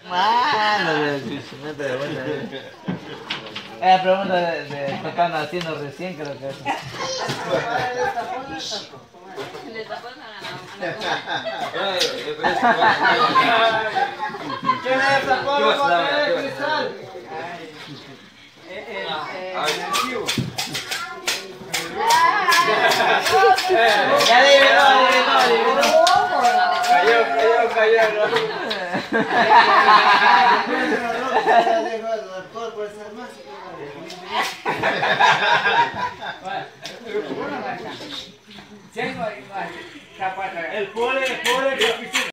Mano, no te de vuelta. La pregunta de que están haciendo recién, creo que es. Le tapó la ¿Quién le tapó la botella de cristal? Ya adivinó. Cayó. El pole